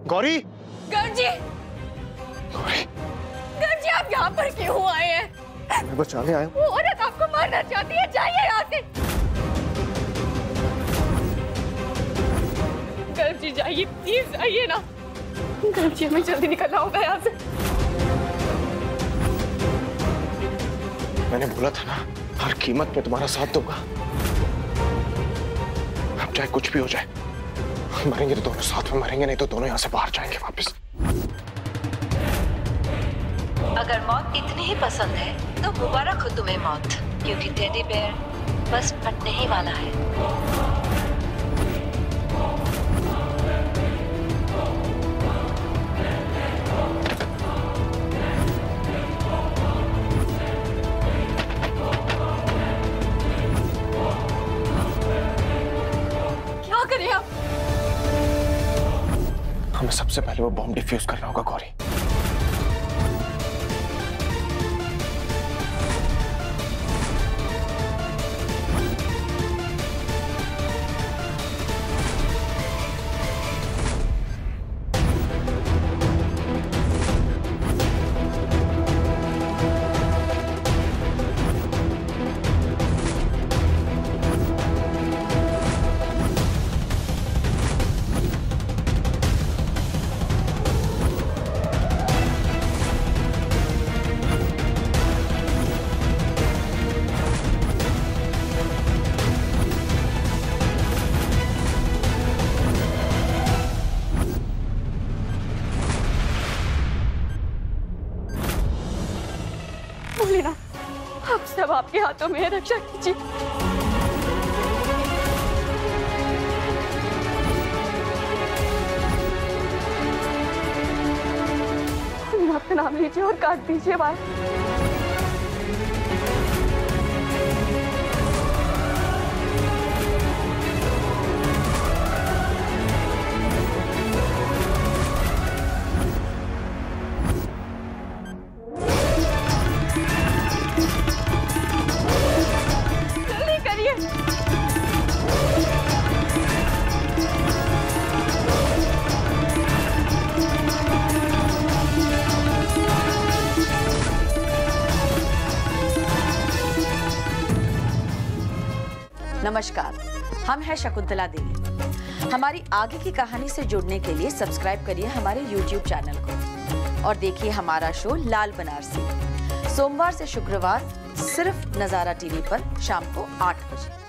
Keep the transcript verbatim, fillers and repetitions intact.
गौरी! गर्ग जी! गौरी! गर्ग जी, आप यहाँ पर क्यों आए हैं? मैं बचाने आया हूँ। वो औरत आपको मारना चाहती है, जाइए यहाँ से। गर्ग जी जाइए, प्लीज जाइए ना। गर्ग जी, हमें जल्दी निकलना होगा यहाँ से। मैंने बोला था ना, हर कीमत पे तुम्हारा साथ दूंगा। अब चाहे कुछ भी हो जाए, मरेंगे तो दोनों साथ में मरेंगे, नहीं तो दोनों यहाँ से बाहर जाएंगे वापस। अगर मौत इतनी ही पसंद है तो मुबारक हो तुम्हें मौत, क्योंकि टेडी बेयर बस फटने ही वाला है। क्या करें आप? हमें सबसे पहले वो बॉम्ब डिफ्यूज करना होगा गौरी। भोलेनाथ, अब सब आपके हाथों में है, रक्षा कीजिए। आपका नाम लीजिए और काट दीजिए बाल। नमस्कार, हम हैं शकुंतला देवी। हमारी आगे की कहानी से जुड़ने के लिए सब्सक्राइब करिए हमारे यूट्यूब चैनल को और देखिए हमारा शो लाल बनारसी सोमवार से शुक्रवार सिर्फ नजारा टीवी पर शाम को आठ बजे।